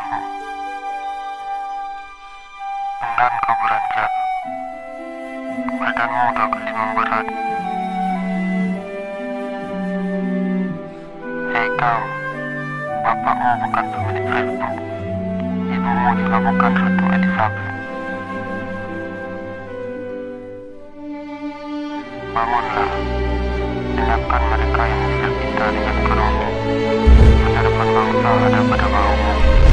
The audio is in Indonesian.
dirimu. Enggan kau beranjak, badanmu udah geli memberat. Hei kau, bapakmu bukan pemilik Facebook, ibumu juga bukan Ratu Elizabeth. Bangunlah, ingatkan mereka yang menjadi kita dengan kerumu. Masa depan bangsa ada pada baumu.